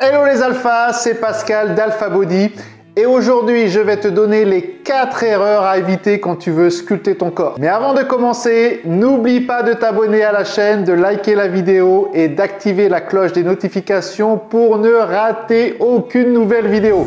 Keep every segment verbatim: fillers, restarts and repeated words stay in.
Hello les alphas, c'est Pascal d'AlphaBody et aujourd'hui je vais te donner les quatre erreurs à éviter quand tu veux sculpter ton corps. Mais avant de commencer, n'oublie pas de t'abonner à la chaîne, de liker la vidéo et d'activer la cloche des notifications pour ne rater aucune nouvelle vidéo.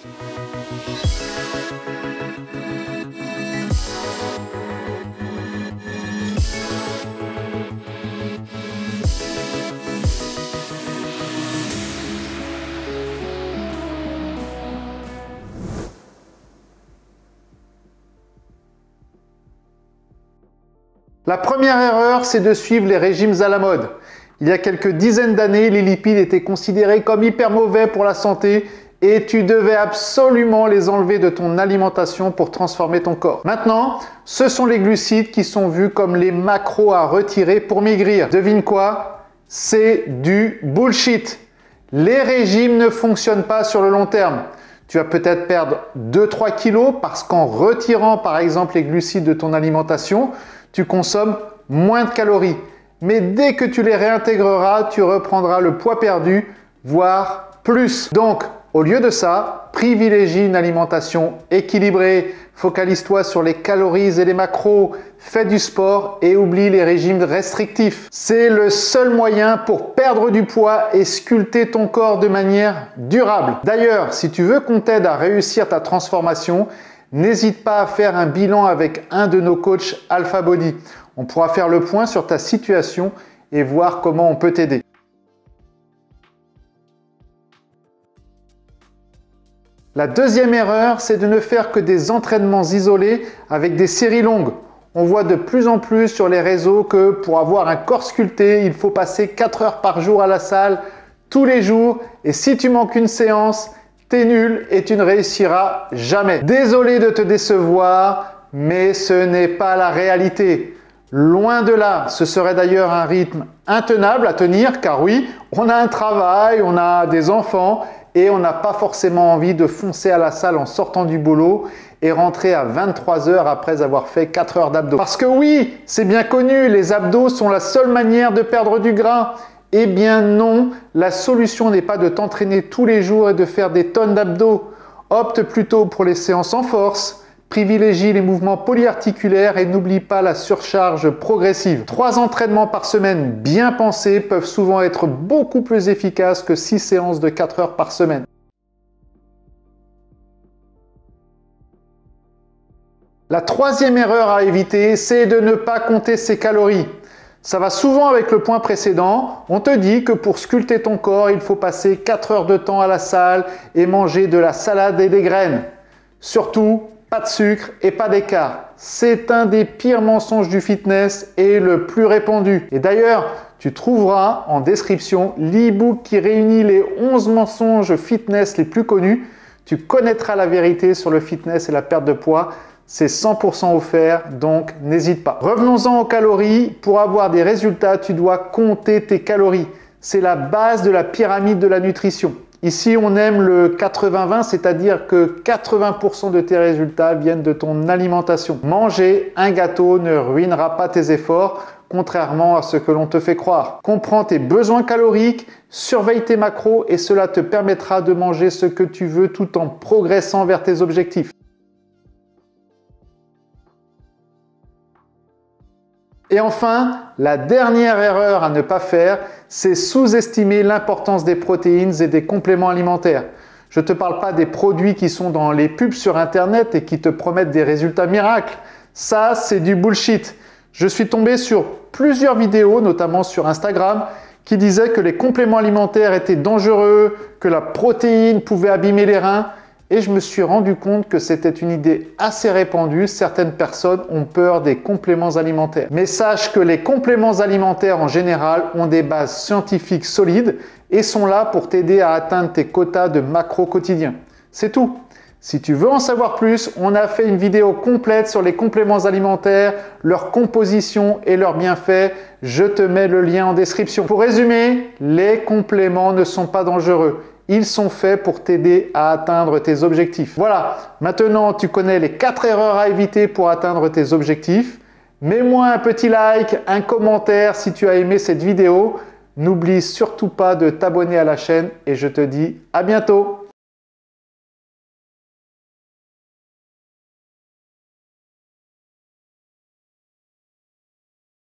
La première erreur, c'est de suivre les régimes à la mode. Il y a quelques dizaines d'années, les lipides étaient considérés comme hyper mauvais pour la santé et tu devais absolument les enlever de ton alimentation pour transformer ton corps. Maintenant, ce sont les glucides qui sont vus comme les macros à retirer pour maigrir. Devine quoi? C'est du bullshit. Les régimes ne fonctionnent pas sur le long terme. Tu vas peut-être perdre deux à trois kilos parce qu'en retirant par exemple les glucides de ton alimentation, tu consommes moins de calories. Mais dès que tu les réintégreras, tu reprendras le poids perdu, voire plus. Donc, au lieu de ça, privilégie une alimentation équilibrée. Focalise-toi sur les calories et les macros. Fais du sport et oublie les régimes restrictifs. C'est le seul moyen pour perdre du poids et sculpter ton corps de manière durable. D'ailleurs, si tu veux qu'on t'aide à réussir ta transformation, n'hésite pas à faire un bilan avec un de nos coachs AlphaBody. On pourra faire le point sur ta situation et voir comment on peut t'aider. La deuxième erreur, c'est de ne faire que des entraînements isolés avec des séries longues. On voit de plus en plus sur les réseaux que pour avoir un corps sculpté, il faut passer quatre heures par jour à la salle, tous les jours. Et si tu manques une séance, t'es nul et tu ne réussiras jamais. Désolé de te décevoir, mais ce n'est pas la réalité. Loin de là, ce serait d'ailleurs un rythme intenable à tenir, car oui, on a un travail, on a des enfants et on n'a pas forcément envie de foncer à la salle en sortant du boulot et rentrer à vingt-trois heures après avoir fait quatre heures d'abdos. Parce que oui, c'est bien connu, les abdos sont la seule manière de perdre du gras. Eh bien non, la solution n'est pas de t'entraîner tous les jours et de faire des tonnes d'abdos. Opte plutôt pour les séances en force, privilégie les mouvements polyarticulaires et n'oublie pas la surcharge progressive. Trois entraînements par semaine bien pensés peuvent souvent être beaucoup plus efficaces que six séances de quatre heures par semaine. La troisième erreur à éviter, c'est de ne pas compter ses calories. Ça va souvent avec le point précédent. On te dit que pour sculpter ton corps, il faut passer quatre heures de temps à la salle et manger de la salade et des graines. Surtout, pas de sucre et pas d'écart. C'est un des pires mensonges du fitness et le plus répandu. Et d'ailleurs, tu trouveras en description l'e-book qui réunit les onze mensonges fitness les plus connus. Tu connaîtras la vérité sur le fitness et la perte de poids. C'est cent pour cent offert, donc n'hésite pas. Revenons-en aux calories. Pour avoir des résultats, tu dois compter tes calories. C'est la base de la pyramide de la nutrition. Ici, on aime le quatre-vingts vingt, c'est-à-dire que quatre-vingts pour cent de tes résultats viennent de ton alimentation. Manger un gâteau ne ruinera pas tes efforts, contrairement à ce que l'on te fait croire. Comprends tes besoins caloriques, surveille tes macros et cela te permettra de manger ce que tu veux tout en progressant vers tes objectifs. Et enfin, la dernière erreur à ne pas faire, c'est sous-estimer l'importance des protéines et des compléments alimentaires. Je ne te parle pas des produits qui sont dans les pubs sur Internet et qui te promettent des résultats miracles. Ça, c'est du bullshit. Je suis tombé sur plusieurs vidéos, notamment sur Instagram, qui disaient que les compléments alimentaires étaient dangereux, que la protéine pouvait abîmer les reins. Et je me suis rendu compte que c'était une idée assez répandue. Certaines personnes ont peur des compléments alimentaires. Mais sache que les compléments alimentaires en général ont des bases scientifiques solides et sont là pour t'aider à atteindre tes quotas de macros quotidiens. C'est tout. Si tu veux en savoir plus, on a fait une vidéo complète sur les compléments alimentaires, leur composition et leurs bienfaits. Je te mets le lien en description. Pour résumer, les compléments ne sont pas dangereux. Ils sont faits pour t'aider à atteindre tes objectifs. Voilà, maintenant tu connais les quatre erreurs à éviter pour atteindre tes objectifs. Mets-moi un petit like, un commentaire si tu as aimé cette vidéo. N'oublie surtout pas de t'abonner à la chaîne et je te dis à bientôt.